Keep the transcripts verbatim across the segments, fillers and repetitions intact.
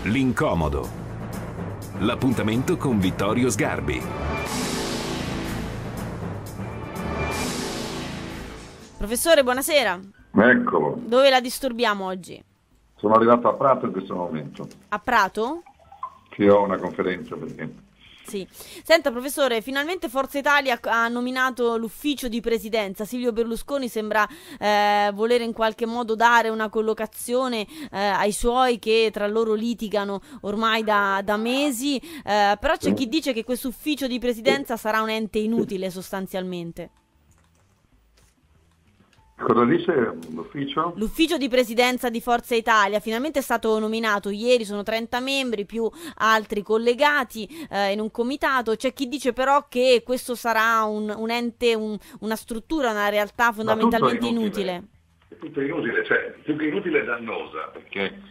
L'incomodo. L'appuntamento con Vittorio Sgarbi. Professore, buonasera. Eccolo. Dove la disturbiamo oggi? Sono arrivato a Prato in questo momento. A Prato? Che ho una conferenza perché... Sì. Senta, professore, finalmente Forza Italia ha nominato l'ufficio di presidenza. Silvio Berlusconi sembra eh, volere in qualche modo dare una collocazione eh, ai suoi che tra loro litigano ormai da, da mesi, eh, però c'è chi dice che questo ufficio di presidenza sarà un ente inutile sostanzialmente. Cosa dice l'ufficio? L'ufficio di presidenza di Forza Italia finalmente è stato nominato ieri, sono trenta membri più altri collegati eh, in un comitato. C'è chi dice però che questo sarà un, un ente, un, una struttura, una realtà fondamentalmente inutile. È tutto inutile, cioè più che inutile è dannosa, perché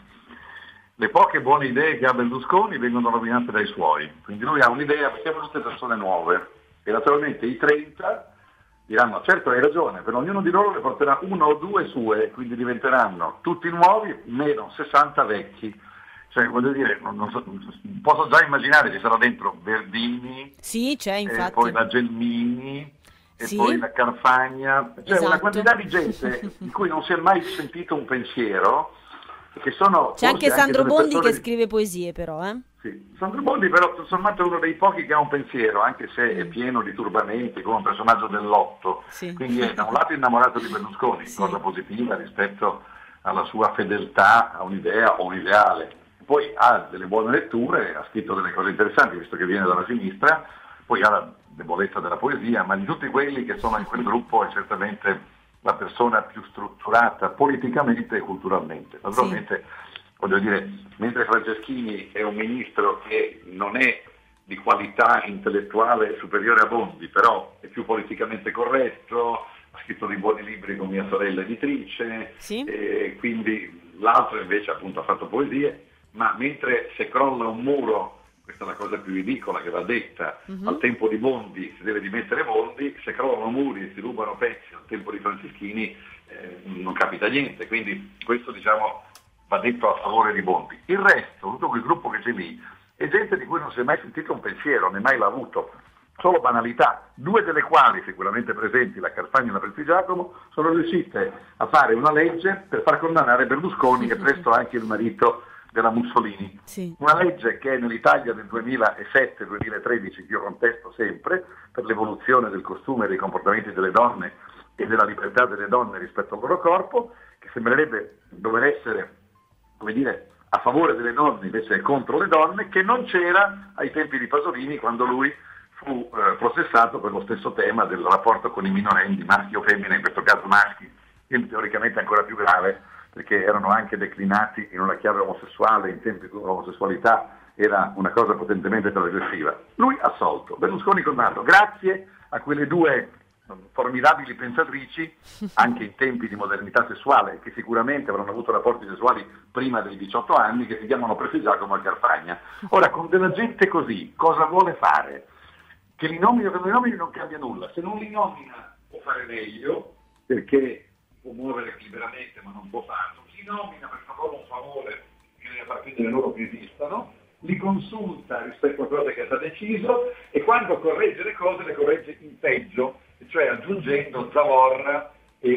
le poche buone idee che ha Berlusconi vengono rovinate dai suoi, quindi lui ha un'idea, perché sono tutte persone nuove e naturalmente i trenta diranno certo hai ragione, per ognuno di loro ne porterà una o due sue, quindi diventeranno tutti nuovi, meno sessanta vecchi. Cioè voglio dire, non, non so, posso già immaginare ci sarà dentro Verdini, sì, c'è, infatti. E poi la Gelmini, e sì. poi la Carfagna, cioè esatto. Una quantità di gente di cui non si è mai sentito un pensiero, che sono c'è anche Sandro anche Bondi persone... che scrive poesie però, eh? Sì, Sandro Bondi però tutto sommato è uno dei pochi che ha un pensiero, anche se è pieno di turbamenti come un personaggio dell'otto, sì. Quindi è da un lato innamorato di Berlusconi, sì. Cosa positiva rispetto alla sua fedeltà a un'idea o un ideale. Poi ha delle buone letture, ha scritto delle cose interessanti visto che viene dalla sinistra, poi ha la debolezza della poesia, ma di tutti quelli che sono in quel gruppo è certamente la persona più strutturata politicamente e culturalmente. Naturalmente sì. Voglio dire, mentre Franceschini è un ministro che non è di qualità intellettuale superiore a Bondi, però è più politicamente corretto, ha scritto dei buoni libri con mia sorella editrice, sì. E quindi l'altro invece appunto ha fatto poesie, ma mentre se crolla un muro, questa è la cosa più ridicola che va detta, uh-huh. Al tempo di Bondi si deve dimettere Bondi, se crollano muri e si rubano pezzi al tempo di Franceschini eh, non capita niente, quindi questo diciamo... va detto a favore di Bondi. Il resto, tutto quel gruppo che c'è lì, è gente di cui non si è mai sentito un pensiero, né mai l'ha avuto, solo banalità, due delle quali sicuramente presenti, la Carfagna e la Prestigiacomo, sono riuscite a fare una legge per far condannare Berlusconi e presto anche il marito della Mussolini. Sì. Una legge che nell'Italia del duemilasette duemilatredici, che io contesto sempre, per l'evoluzione del costume e dei comportamenti delle donne e della libertà delle donne rispetto al loro corpo, che sembrerebbe dover essere come dire, a favore delle donne invece è contro le donne, che non c'era ai tempi di Pasolini quando lui fu eh, processato per lo stesso tema del rapporto con i minorenni, maschi o femmine, in questo caso maschi, quindi teoricamente ancora più grave, perché erano anche declinati in una chiave omosessuale, in tempi in cui l'omosessualità era una cosa potentemente trasgressiva. Lui assolto, Berlusconi condannato, grazie a quelle due formidabili pensatrici, anche in tempi di modernità sessuale, che sicuramente avranno avuto rapporti sessuali prima dei diciotto anni, che si chiamano Prestigiacomo e Carfagna. Ora, con della gente così, cosa vuole fare? Che li nomini o che non li nomini non cambia nulla. Se non li nomina può fare meglio, perché può muovere liberamente ma non può farlo. Li nomina per fare loro un favore, che deve far credere loro che esistano, li consulta rispetto a cose che ha già deciso e quando corregge le cose le corregge in peggio, cioè aggiungendo zavorra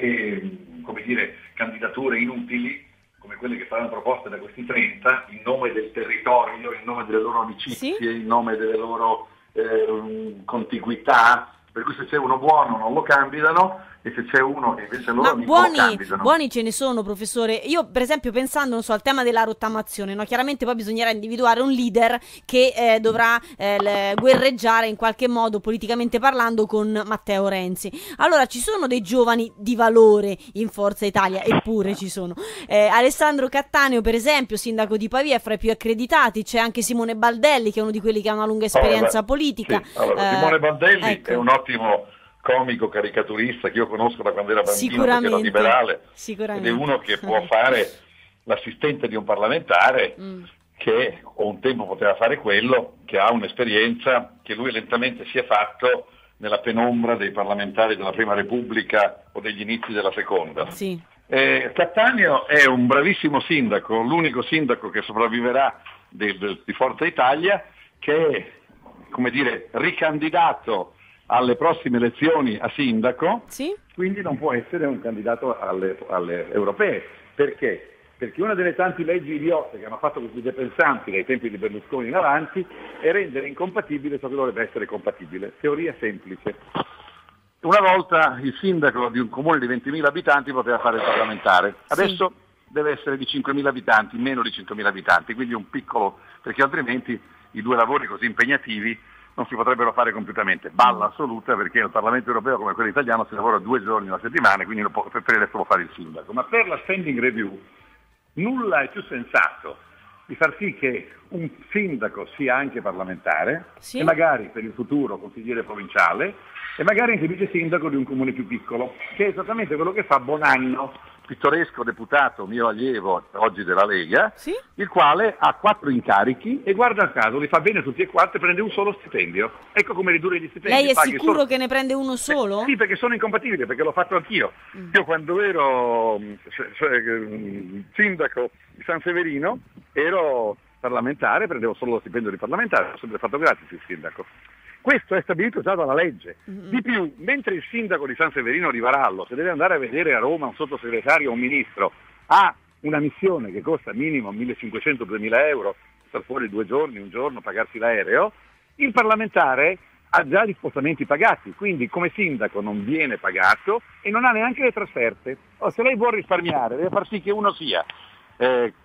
e come dire, candidature inutili come quelle che saranno proposte da questi trenta in nome del territorio, in nome delle loro amicizie, sì? In nome delle loro eh, contiguità, per cui se c'è uno buono non lo candidano e se c'è uno che invece loro Ma amico buoni, lo candidano. Buoni ce ne sono, professore. Io per esempio pensando non so, al tema della rottamazione, no? Chiaramente poi bisognerà individuare un leader che eh, dovrà eh, le, guerreggiare in qualche modo politicamente parlando con Matteo Renzi. Allora ci sono dei giovani di valore in Forza Italia, eppure ci sono eh, Alessandro Cattaneo per esempio, sindaco di Pavia, è fra i più accreditati. C'è anche Simone Baldelli che è uno di quelli che ha una lunga esperienza allora, politica. Sì. Allora, eh, Simone Baldelli ecco. è un ottimo comico caricaturista che io conosco da quando era bambino perché era liberale, ed è uno che può fare l'assistente di un parlamentare mm. che o un tempo poteva fare quello, che ha un'esperienza che lui lentamente si è fatto nella penombra dei parlamentari della Prima Repubblica o degli inizi della Seconda. Sì. Eh, Cattaneo è un bravissimo sindaco, l'unico sindaco che sopravviverà del, del, di Forza Italia, che è, come dire, ricandidato alle prossime elezioni a sindaco, sì? Quindi non può essere un candidato alle, alle europee. Perché? Perché una delle tante leggi idiote che hanno fatto questi depensanti dai tempi di Berlusconi in avanti è rendere incompatibile ciò che dovrebbe essere compatibile. Teoria semplice. Una volta il sindaco di un comune di ventimila abitanti poteva fare il parlamentare, adesso sì. deve essere di cinquemila abitanti, meno di cinquemila abitanti, quindi un piccolo, perché altrimenti i due lavori così impegnativi non si potrebbero fare compiutamente. Balla assoluta, perché al Parlamento europeo come quello italiano si lavora due giorni alla settimana, quindi può, per adesso può fare il sindaco. Ma per la standing review nulla è più sensato di far sì che un sindaco sia anche parlamentare, sì. e magari per il futuro consigliere provinciale, e magari anche vice sindaco di un comune più piccolo, che è esattamente quello che fa Bonanno, pittoresco deputato mio allievo oggi della Lega, sì? il quale ha quattro incarichi e guarda caso li fa bene tutti e quattro e prende un solo stipendio. Ecco come ridurre gli stipendi. Lei è Paghi sicuro solo... che ne prende uno solo? Eh, sì, perché sono incompatibili, perché l'ho fatto anch'io. Mm. Io quando ero cioè, sindaco di San Severino ero parlamentare, prendevo solo lo stipendio di parlamentare, ho sempre fatto gratis il sindaco. Questo è stabilito già dalla legge. Mm-hmm. Di più, mentre il sindaco di San Severino di Varallo, se deve andare a vedere a Roma un sottosegretario o un ministro, ha una missione che costa minimo millecinquecento-duemila euro, star fuori due giorni, un giorno, pagarsi l'aereo, il parlamentare ha già gli spostamenti pagati, quindi come sindaco non viene pagato e non ha neanche le trasferte. Oh, se lei vuol risparmiare, deve far sì che uno sia eh,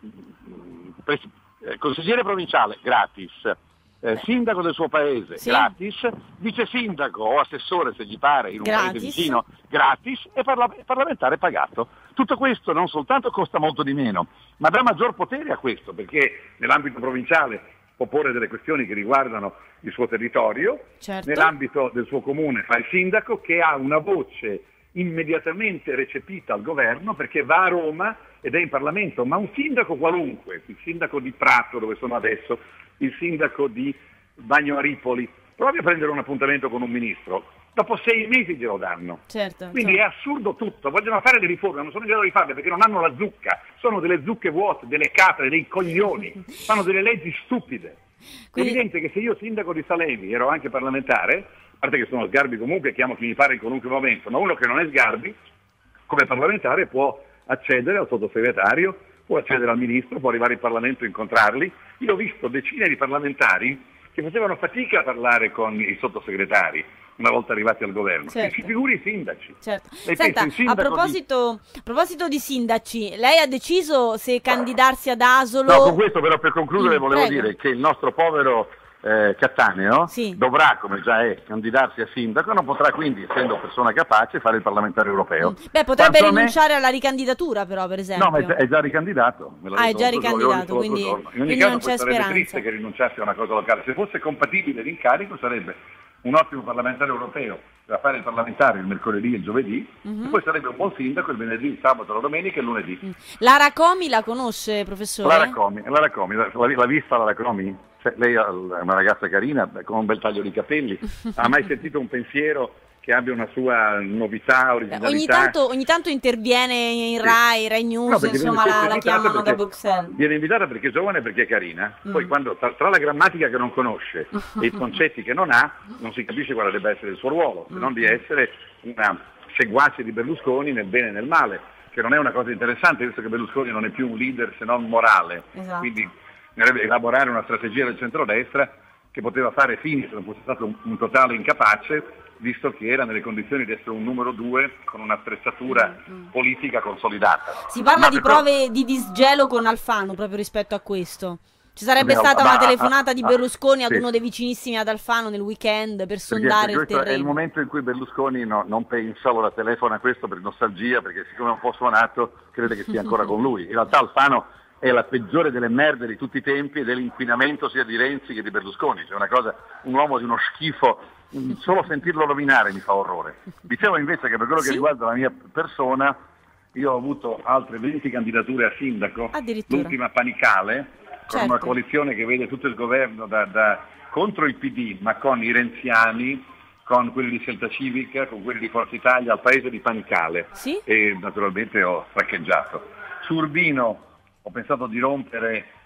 pres- eh, consigliere provinciale gratis, Eh, sindaco del suo paese, sì. gratis, vice sindaco o assessore se gli pare in un gratis. paese vicino, gratis, e parla- parlamentare pagato. Tutto questo non soltanto costa molto di meno, ma dà maggior potere a questo, perché nell'ambito provinciale può porre delle questioni che riguardano il suo territorio, certo. nell'ambito del suo comune fa il sindaco che ha una voce immediatamente recepita al governo perché va a Roma ed è in Parlamento, ma un sindaco qualunque, il sindaco di Prato dove sono adesso, il sindaco di Bagno Aripoli, provi a prendere un appuntamento con un ministro, dopo sei mesi glielo danno. Certo, Quindi certo. è assurdo tutto, vogliono fare le riforme, non sono in grado di farle perché non hanno la zucca, sono delle zucche vuote, delle capre, dei coglioni, fanno delle leggi stupide. Quindi... È evidente che se io sindaco di Salemi ero anche parlamentare, a parte che sono Sgarbi comunque, chiamo chi mi pare in qualunque momento, ma uno che non è Sgarbi, come parlamentare può accedere al sottosegretario, può accedere al ministro, può arrivare in Parlamento e incontrarli. Io ho visto decine di parlamentari che facevano fatica a parlare con i sottosegretari una volta arrivati al governo. Certo. E si figuri i sindaci. Certo. Lei Senta, pensa, il a proposito, di... a proposito di sindaci, lei ha deciso se candidarsi ad Asolo? No, con questo però per concludere mm, volevo prego. dire che il nostro povero eh, Cattaneo sì. dovrà, come già è, candidarsi a sindaco, non potrà quindi, essendo persona capace, fare il parlamentare europeo. Mm. Beh, potrebbe Quanto rinunciare me... alla ricandidatura però, per esempio. No, ma è già, è già ricandidato. Me ah, è già giorno, ricandidato, quindi, in ogni quindi caso non c'è sarebbe speranza. triste che rinunciasse a una cosa locale. Se fosse compatibile l'incarico sarebbe un ottimo parlamentare europeo da fare il parlamentare il mercoledì e il giovedì, mm-hmm. e poi sarebbe un buon sindaco il venerdì, il sabato, la domenica e il lunedì. Mm. Lara Comi la conosce, professore? Lara Comi, Lara Comi, l'ha vista Lara Comi? Cioè, lei è una ragazza carina, con un bel taglio di capelli, ha mai sentito un pensiero che abbia una sua novità, originalità? Ogni tanto, ogni tanto interviene in Rai, sì. Rai News, no, insomma la, la chiamano da Bruxelles. Viene invitata perché è giovane e perché è carina, mm. poi quando tra, tra la grammatica che non conosce e i concetti che non ha, non si capisce quale debba essere il suo ruolo, se non di essere una seguace di Berlusconi nel bene e nel male, che non è una cosa interessante, visto che Berlusconi non è più un leader se non morale, esatto. Quindi bisognerebbe elaborare una strategia del centrodestra che poteva fare fini se non fosse stato un, un totale incapace, visto che era nelle condizioni di essere un numero due con una attrezzatura mm. politica consolidata. Si parla ma di però... prove di disgelo con Alfano proprio rispetto a questo. Ci sarebbe Abbiamo, stata ma, una telefonata ah, di Berlusconi ah, ad sì. uno dei vicinissimi ad Alfano nel weekend per perché, sondare perché il terreno. È il momento in cui Berlusconi no, non pensa, allora telefona a questo per nostalgia, perché siccome è un po' suonato crede che sia ancora con lui. In realtà Alfano è la peggiore delle merde di tutti i tempi e dell'inquinamento sia di Renzi che di Berlusconi. Cioè una cosa, un uomo di uno schifo, solo sentirlo nominare mi fa orrore. Dicevo invece che per quello sì? che riguarda la mia persona, io ho avuto altre venti candidature a sindaco, l'ultima Panicale, con certo. una coalizione che vede tutto il governo da, da, contro il P D, ma con i renziani, con quelli di Scelta Civica, con quelli di Forza Italia, al paese di Panicale. Sì? E naturalmente ho saccheggiato. Su Urbino ho pensato di rompere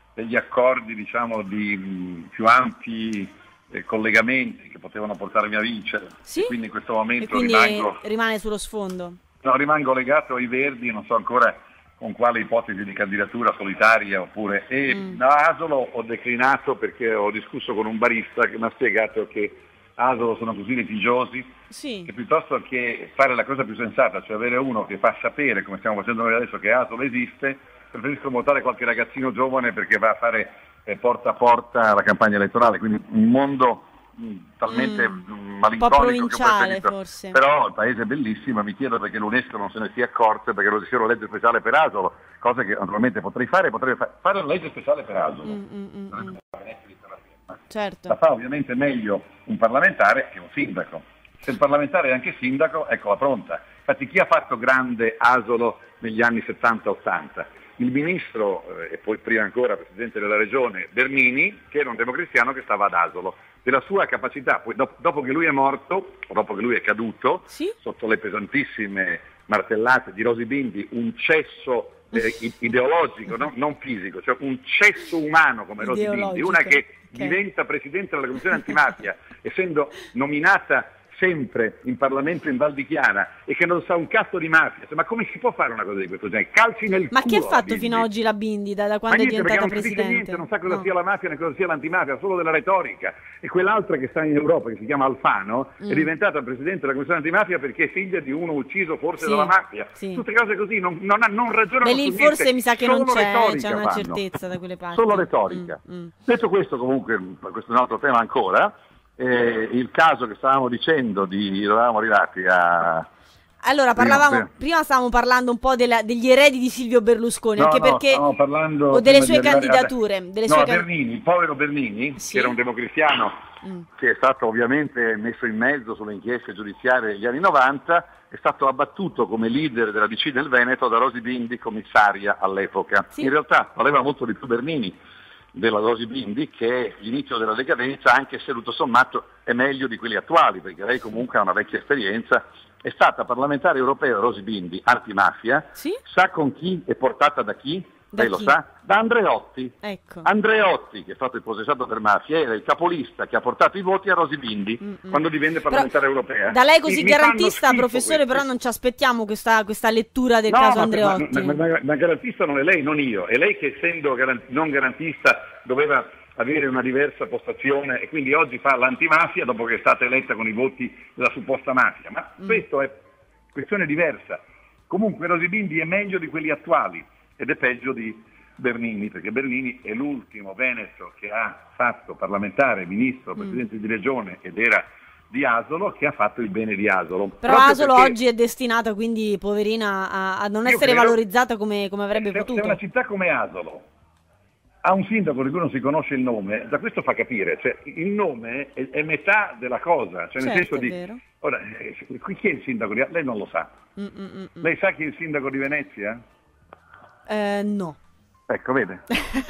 degli accordi, diciamo, di mh, più ampi eh, collegamenti che potevano portarmi a vincere. Sì? E quindi in questo momento e quindi rimango, rimane sullo sfondo. no, rimango legato ai Verdi, non so ancora con quale ipotesi di candidatura solitaria oppure... E Mm. a Asolo ho declinato perché ho discusso con un barista che mi ha spiegato che Asolo sono così litigiosi Sì. che piuttosto che fare la cosa più sensata, cioè avere uno che fa sapere, come stiamo facendo noi adesso, che Asolo esiste, preferisco votare qualche ragazzino giovane perché va a fare eh, porta a porta la campagna elettorale, quindi un mondo mh, talmente Mm. mh, Un malinconico po' che ho provinciale, preferito. forse. Però il paese è bellissimo, mi chiedo perché l'UNESCO non se ne sia accorta, perché non ci sia una legge speciale per Asolo, cosa che naturalmente potrei fare, potrei fa- fare una legge speciale per Asolo. Mm, mm, mm, mm. Non è per Venezia, per la firma. La Certo. fa ovviamente meglio un parlamentare che un sindaco. Se il parlamentare è anche sindaco, eccola pronta. Infatti chi ha fatto grande Asolo negli anni settanta ottanta? Il ministro, eh, e poi prima ancora presidente della regione, Bernini, che era un democristiano che stava ad Asolo. Della sua capacità, poi dopo, dopo che lui è morto, o dopo che lui è caduto, Sì? sotto le pesantissime martellate di Rosy Bindi, un cesso eh, i- ideologico, no? Non fisico, cioè un cesso umano come Rosy Bindi, Ideologico, una che ok. diventa presidente della commissione antimafia, essendo nominata sempre in Parlamento in Val di Chiara e che non sa un cazzo di mafia. Ma come si può fare una cosa di questo genere? Calci nel Ma culo che ha la fatto Bindi. fino ad oggi la Bindi, da, da Ma quando è niente, perché diventata non capisce presidente? niente, non sa cosa No. sia la mafia né cosa sia l'antimafia, solo della retorica. E quell'altra che sta in Europa, che si chiama Alfano, Mm. è diventata presidente della commissione antimafia perché è figlia di uno ucciso forse Sì, dalla mafia. sì. Tutte cose così, non, non, ha- non ragionano Beh, su lì niente, forse mi sa che non solo c'è, retorica c'è una fanno. certezza da quelle parti. Solo retorica. Mm, mm. Detto questo, comunque, questo è un altro tema ancora, eh, il caso che stavamo dicendo, di, eravamo arrivati a... Allora, Prima, parlavamo, prima. prima stavamo parlando un po' della- degli eredi di Silvio Berlusconi, No, anche no, perché stavamo parlando o delle prima sue di arrivare a- candidature, delle no, sue a can- Bernini, il povero Bernini, Sì. che era un democristiano Mm. che è stato ovviamente messo in mezzo sulle inchieste giudiziarie degli anni novanta, è stato abbattuto come leader della D C del Veneto da Rosy Bindi, commissaria all'epoca. Sì. In realtà valeva molto di più Bernini della Rosy Bindi, che è l'inizio della decadenza, anche se tutto sommato è meglio di quelli attuali, perché lei comunque ha una vecchia esperienza. È stata parlamentare europea Rosy Bindi, antimafia, Sì? sa con chi è portata da chi? Da Lei lo chi? sa? Da Andreotti. Ecco. Andreotti, che è stato il possessato per mafia, era il capolista che ha portato i voti a Rosy Bindi Mm-mm. quando divenne parlamentare Però, europea. Da lei così Mi- mi fanno garantista, schifo professore, questi. però non ci aspettiamo questa, questa lettura del No, caso ma- Andreotti. Ma, ma, ma- ma garantista non è lei, non io. È lei che essendo garan- non garantista doveva avere una diversa postazione e quindi oggi fa l'antimafia dopo che è stata eletta con i voti della supposta mafia. Ma Mm. questo è questione diversa. Comunque Rosy Bindi è meglio di quelli attuali ed è peggio di Bernini, perché Bernini è l'ultimo veneto che ha fatto parlamentare, ministro, presidente di regione ed era di Asolo, che ha fatto il bene di Asolo. Però Proprio Asolo perché oggi è destinata, quindi, poverina, a, a non io essere credo- valorizzata come, come avrebbe se, se potuto. una città come Asolo ha un sindaco di cui non si conosce il nome, da questo fa capire, cioè il nome è, è metà della cosa, cioè nel Certo, senso è di... vero. Ora, eh, qui chi è il sindaco di Asolo? Lei non lo sa. Mm, mm, mm, mm. Lei sa chi è il sindaco di Venezia? Eh, no. Ecco, vede.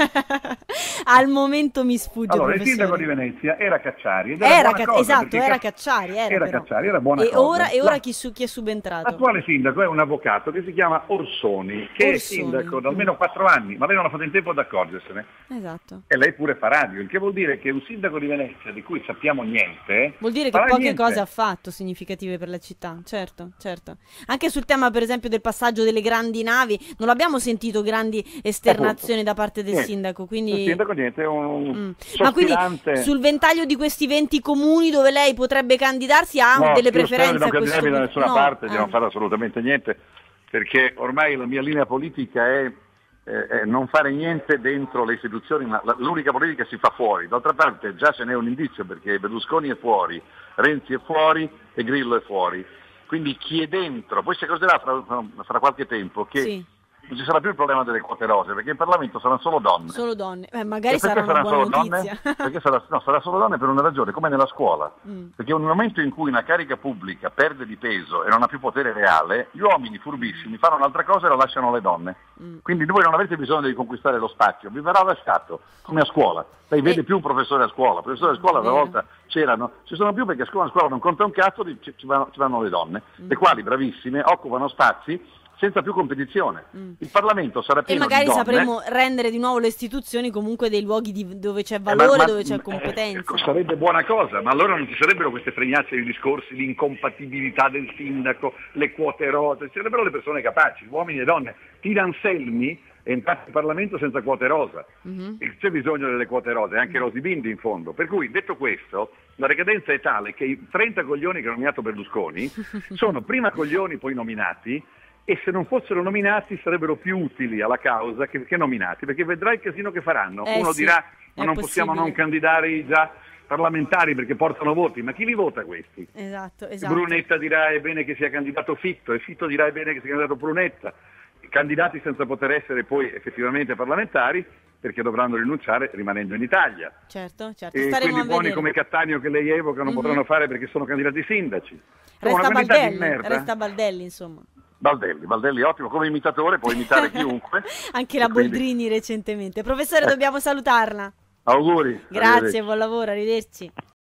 Al momento mi sfugge, Allora, il professore. sindaco di Venezia era Cacciari. Ed era Era buona Ca- cosa, esatto, perché era Ca- Cacciari, era, Era però. Cacciari, era buona e cosa. ora, e ora La- chi, su, chi è subentrato? L'attuale sindaco è un avvocato che si chiama Orsoni, che Orsoni, è sindaco da mm. almeno quattro anni, ma lei non ha fatto in tempo ad accorgersene. Esatto. E lei pure fa radio, il che vuol dire che un sindaco di Venezia di cui sappiamo niente... Vuol dire che farà poche niente. cose ha fatto significative per la città, certo, certo. Anche sul tema, per esempio, del passaggio delle grandi navi, non abbiamo sentito grandi esternazioni da parte del Niente. sindaco, quindi... Il sindaco niente, è un Mm. Ma quindi sospirante... sul ventaglio di questi venti comuni dove lei potrebbe candidarsi ha No, delle io spero preferenze di non a questo candidarmi da punto? nessuna No, parte, di eh. non fare assolutamente niente, perché ormai la mia linea politica è, eh, è non fare niente dentro le istituzioni, ma la- l'unica politica si fa fuori. D'altra parte già ce n'è un indizio, perché Berlusconi è fuori, Renzi è fuori e Grillo è fuori. Quindi chi è dentro, poi si accorgerà fra, fra qualche tempo che Sì, non ci sarà più il problema delle quote rose, perché in Parlamento saranno solo donne. solo donne. Eh, magari E perché sarà una saranno buona solo notizia. donne? Perché sarà, no, sarà solo donne per una ragione, come nella scuola. Mm. Perché nel momento in cui una carica pubblica perde di peso e non ha più potere reale, gli uomini furbissimi fanno un'altra cosa e la lasciano alle donne. Mm. Quindi voi non avete bisogno di conquistare lo spazio, vi verrà lasciato, come a scuola. Lei vede Eh. più un professore a scuola, professori a scuola una Vero. volta c'erano, ci sono più perché a scuola, a scuola non conta un cazzo, ci, ci vanno, ci vanno le donne, Mm. le quali bravissime occupano spazi senza più competizione. Mm. Il Parlamento sarà E pieno magari di donne. sapremo rendere di nuovo le istituzioni comunque dei luoghi di- dove c'è valore, Eh, ma- ma- dove c'è eh, competenza. sarebbe buona cosa, ma allora non ci sarebbero queste fregnacce di discorsi, l'incompatibilità del sindaco, le quote rosa, ci sarebbero le persone capaci, uomini e donne. Tira Anselmi è entrato in Parlamento senza quote rosa. Mhm. E c'è bisogno delle quote rose, anche Rosy Bindi in fondo. Per cui, detto questo, la decadenza è tale che i trenta coglioni che ha nominato Berlusconi sono prima coglioni poi nominati, e se non fossero nominati sarebbero più utili alla causa che, che nominati, perché vedrai il casino che faranno. Eh Uno sì, dirà è ma non possiamo non possibile. candidare i già parlamentari perché portano voti, ma chi li vota questi? Esatto, esatto. Brunetta dirà è bene che sia candidato Fitto, e Fitto dirà è bene che sia candidato Brunetta, candidati senza poter essere poi effettivamente parlamentari perché dovranno rinunciare rimanendo in Italia. Certo, certo. E Staremo quelli a buoni vedere. come Cattaneo che lei evoca non Mhm. potranno fare perché sono candidati sindaci. Insomma, Resta una quantità di Baldelli, merda. resta Baldelli, insomma. Baldelli, Baldelli ottimo, come imitatore può imitare chiunque. Anche la E quindi- Boldrini recentemente. Professore, Eh. dobbiamo salutarla. Auguri. Grazie, Arrivederci. buon lavoro, arrivederci.